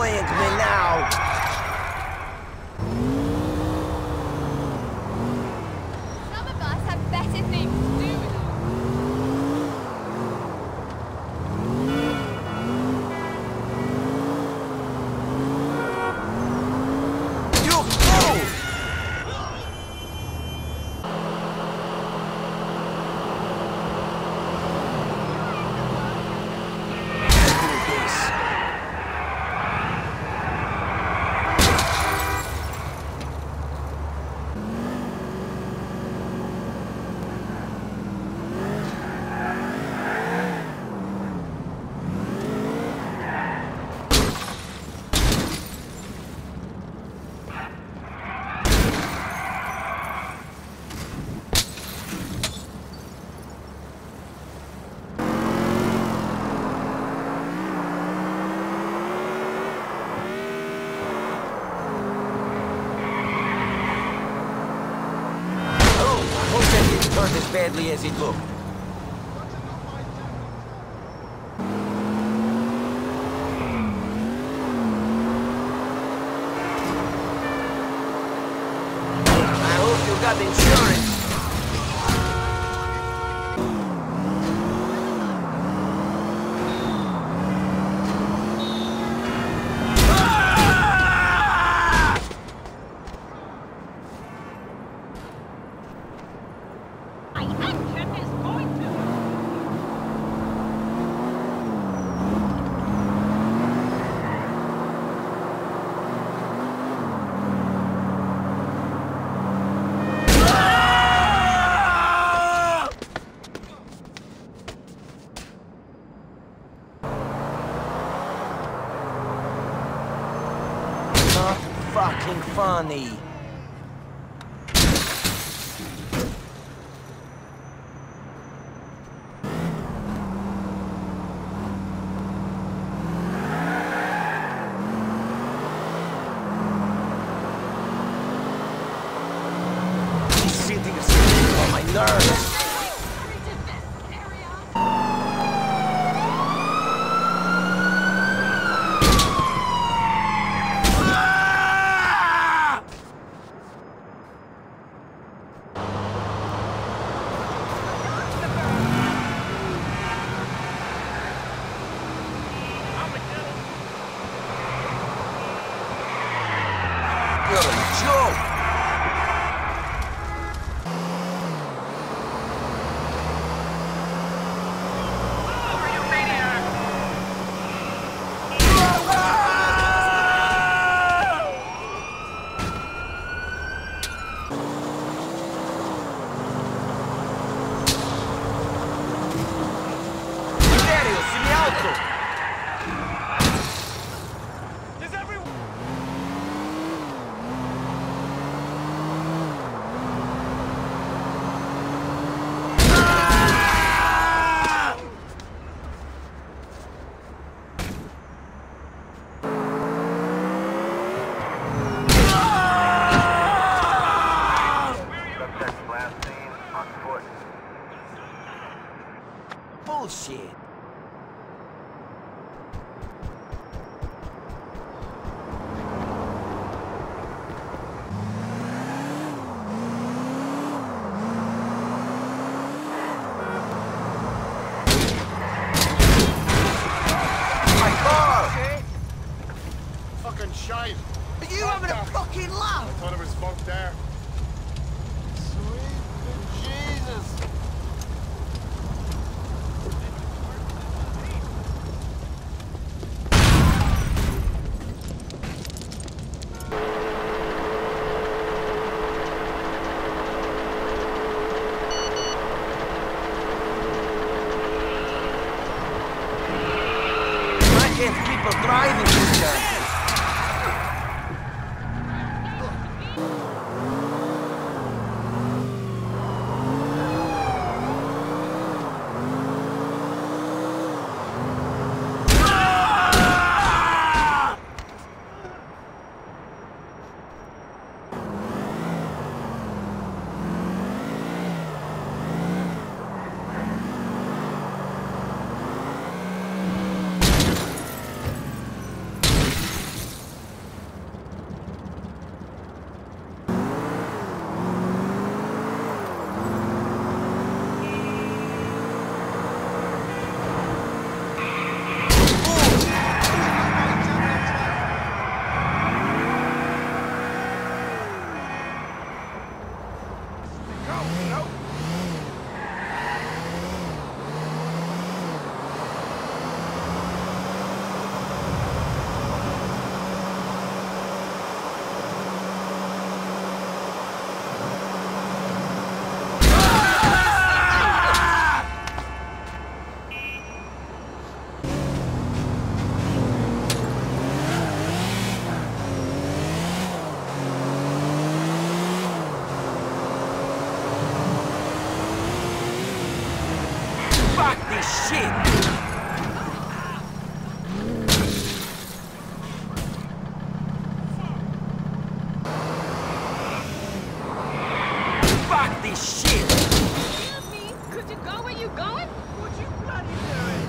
annoying me now. Some of us have better things to do with our You fool! Turned as badly as it looked. I hope you got insurance. Not fucking funny. He's sitting on my nerves. You're a joke! Serio, si mi alzo! Bullshit. My car! Fucking shite. Are you having a fucking laugh? I thought it was fucked there. Sweet Jesus. I can't people driving this guy. this shit! Fuck this shit! Excuse me, could you go where you going? What you bloody doing?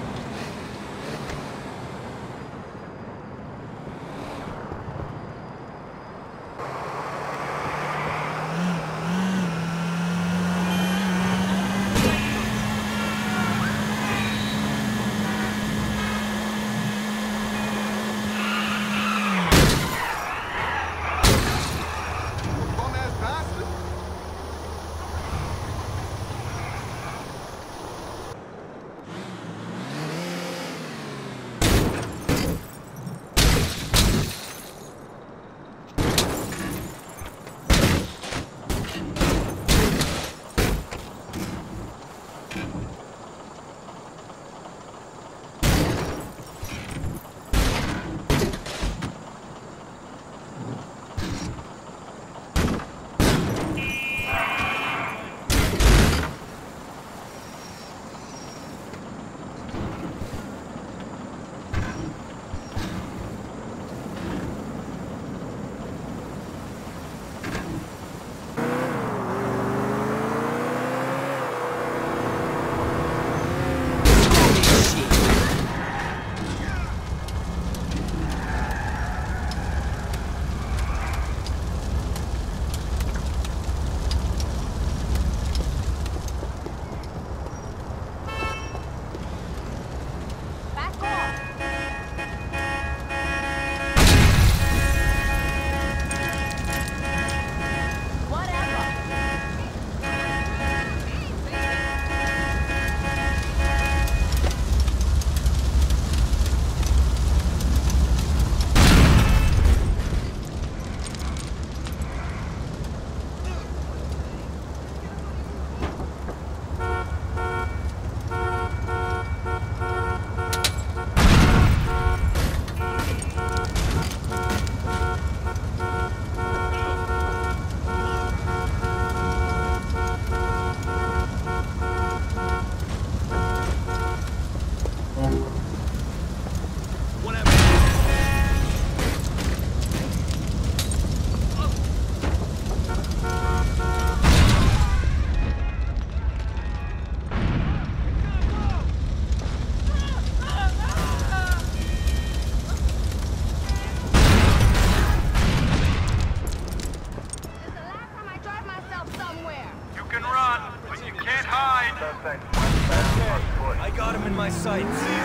Bum-ass bastard. Back off. Whatever. This is the last time I drive myself somewhere. You can run, but you can't hide. I got him in my sights.